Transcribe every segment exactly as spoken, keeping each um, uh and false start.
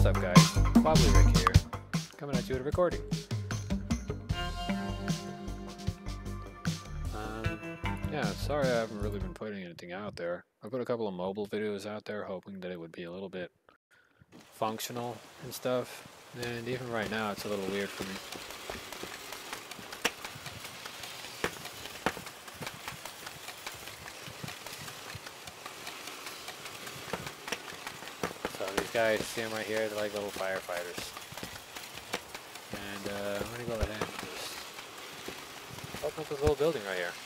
What's up, guys? Wobbly Rick here, coming at you with a recording. Um, yeah, sorry I haven't really been putting anything out there. I put a couple of mobile videos out there hoping that it would be a little bit functional and stuff, and even right now it's a little weird for me. These guys, see them right here, they're like little firefighters. And uh, I'm gonna go ahead and just open up this little building right here.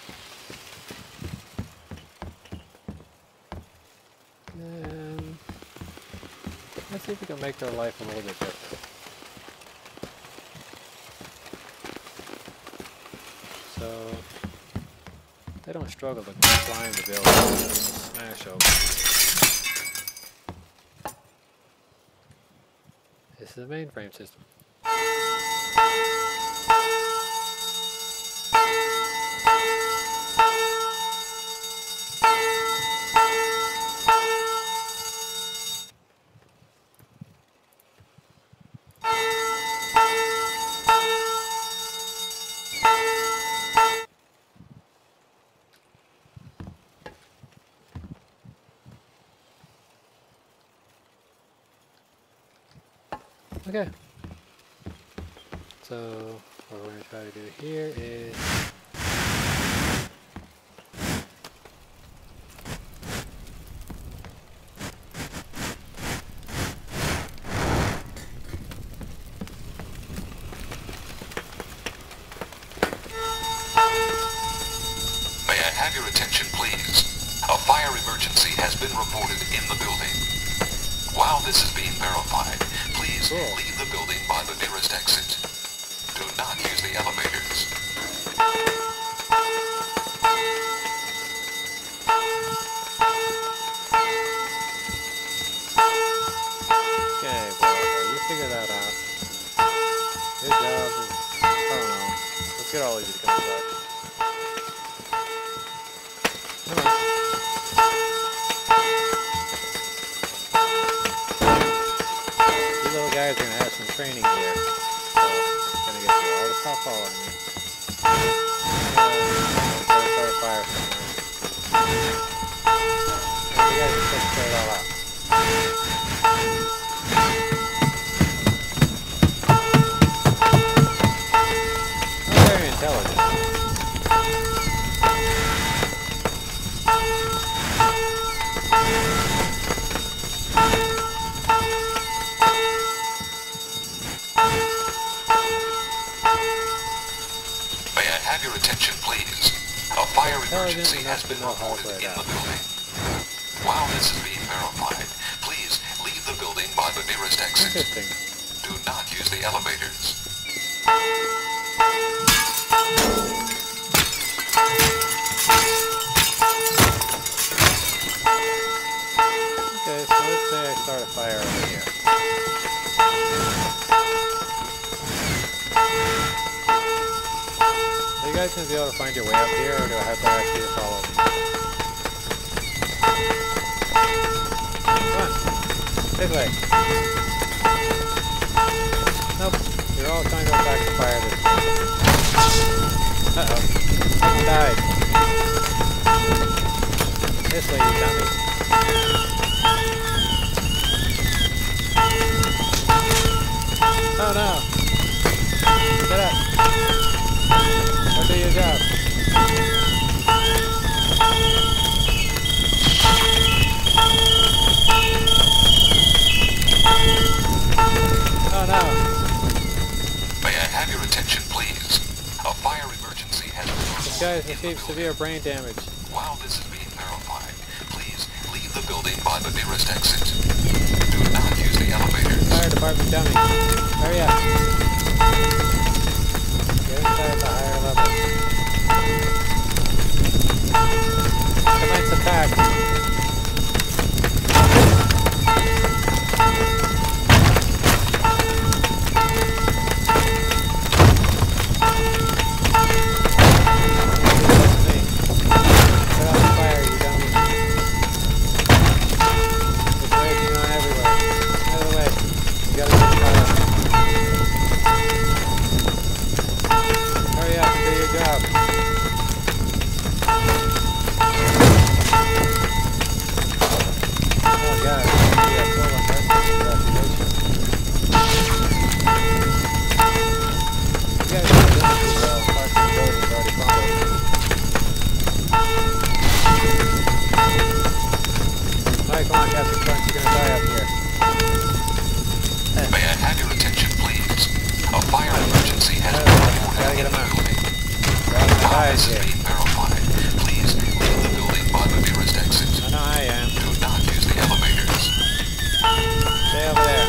And let's see if we can make their life a little bit different. So they don't struggle to climb the building, smash open. This is the mainframe system. Okay, so what we're going to try to do here is May I have your attention, please? A fire emergency has been reported in the building. While this is being verified, please cool. leave the building by the nearest exit. Do not use the elevators. okay, well, you figure that out. Your job is, I don't know, let's get all of you to come back. Come on. You little guys are going to have some training here. So, I'm going to get you all to stop following me. Uh, I'm going to start a fire somewhere. And you guys are supposed to clear it all out. Very intelligent. May I have your attention, please? A fire emergency has been enough to know how to reported play in it the out. building. While this is being verified, please leave the building by the nearest exit. Interesting. Do not use the elevators. Okay, so let's say I start a fire over here. Are you guys going to be able to find your way up here, or do I have to ask you to follow me? Come on. This way. Nope. You're all trying to go back to fire this way. Uh-oh. Someone died. This way, you dummy. Oh no! Get up! Go do your job. Oh no! May I have your attention, please? A fire emergency has been This reported guy has in the received building. severe brain damage. While this is being verified, please leave the building by the nearest exit. Do not use the elevators. Fire department dummy. Hurry up. Get inside the higher level. Commence attack. Alright, come on, Captain Crunch, you're gonna die up here. May I have your attention, please? A fire emergency has Uh, been gotta reported get in him the out. building. Grab the While guys this is here. being verified, please leave the building by the nearest exit. I know I am. Do not use the elevators. Stay over there.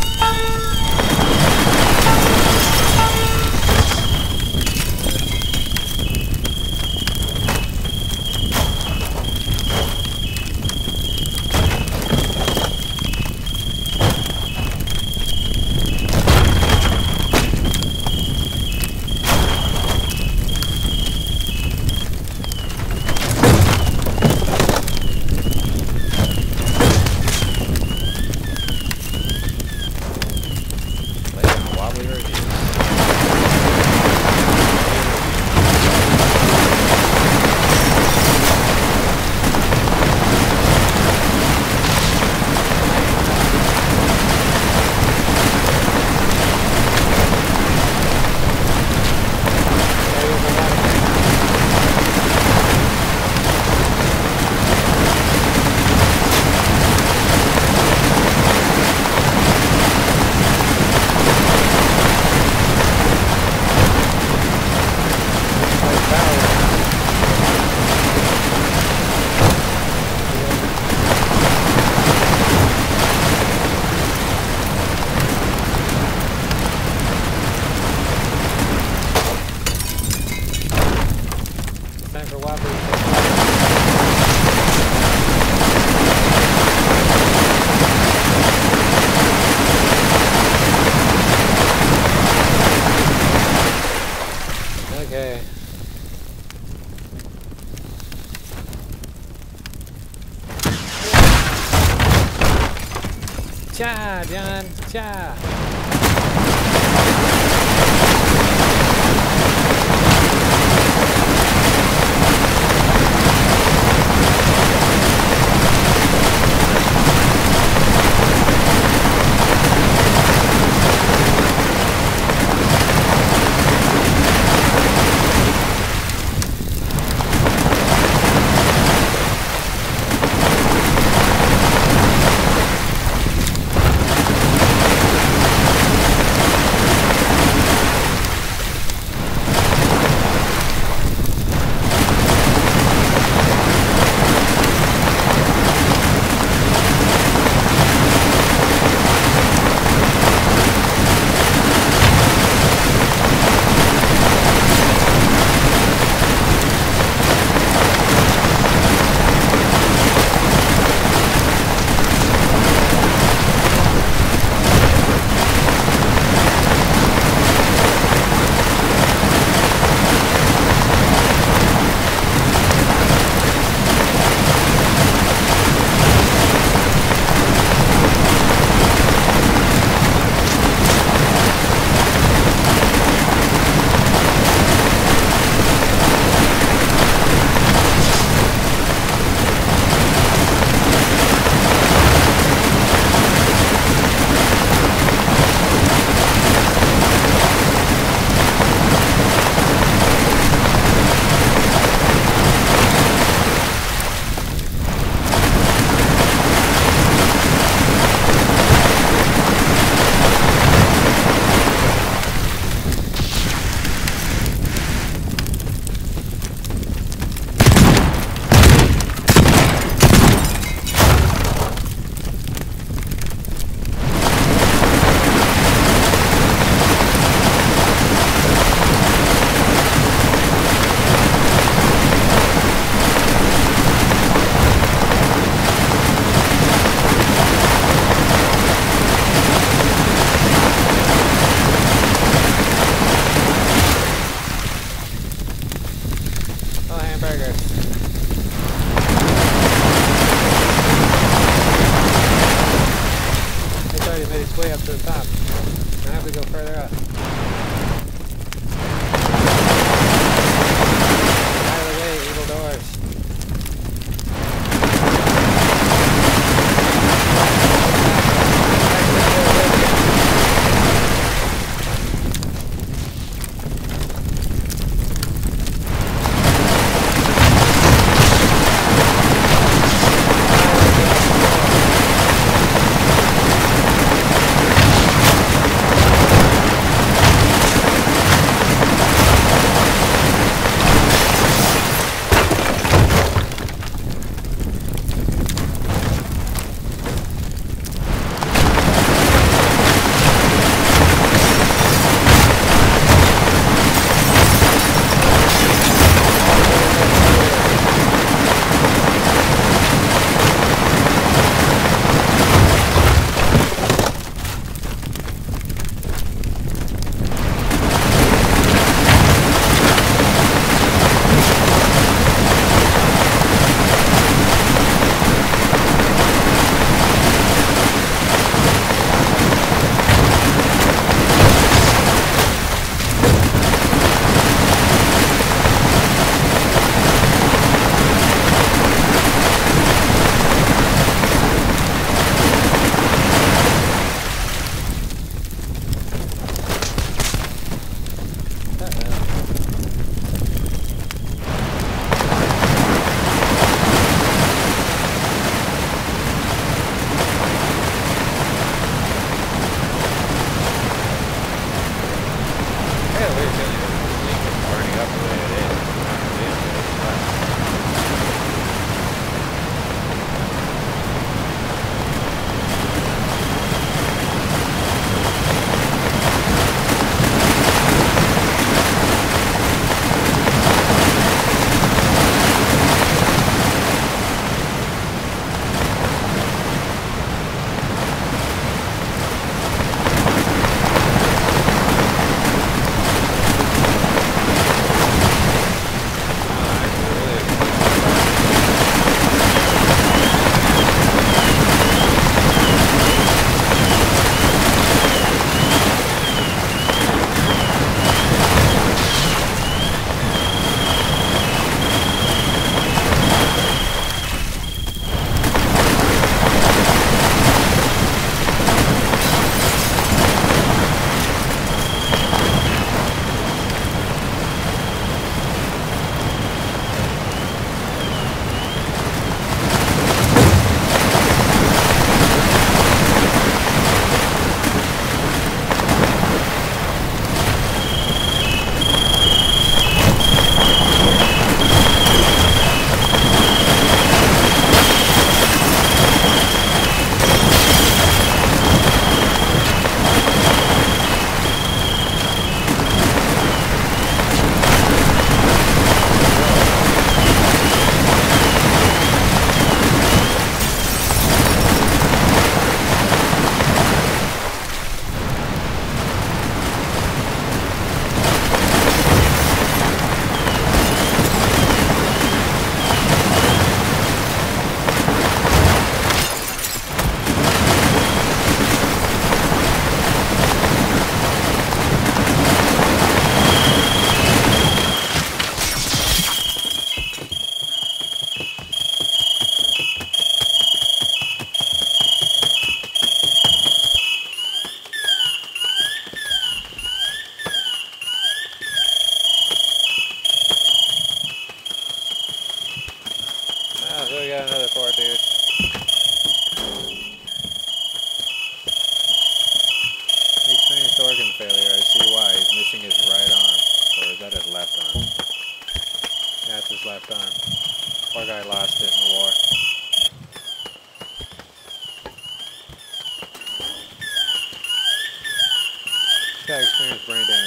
Okay. Cha, John, cha. Way up to the top. I have to go further up. Out of the way, evil doors.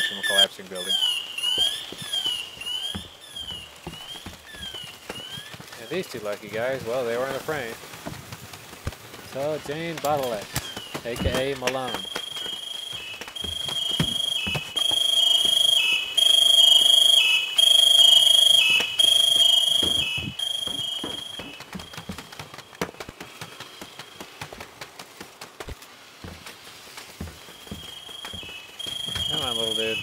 from a collapsing building. And these two lucky guys, well, they were in a frame. So, Jane Bottleneck, aka Malone. Come on, little dude.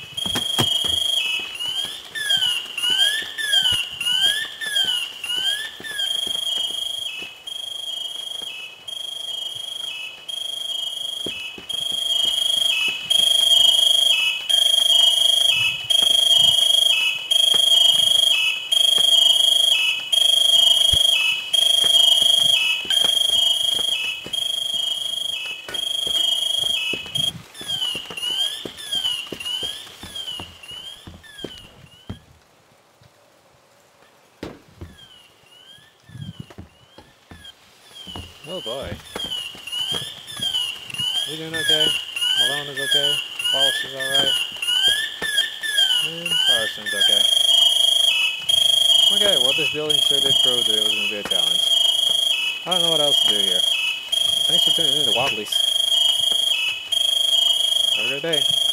Oh boy. You doing okay? Malone is okay. Wallace is alright. And Fireston's okay. Okay, well this building sure did prove that it was going to be a challenge. I don't know what else to do here. Thanks for tuning in to Wobblies. Have a great day.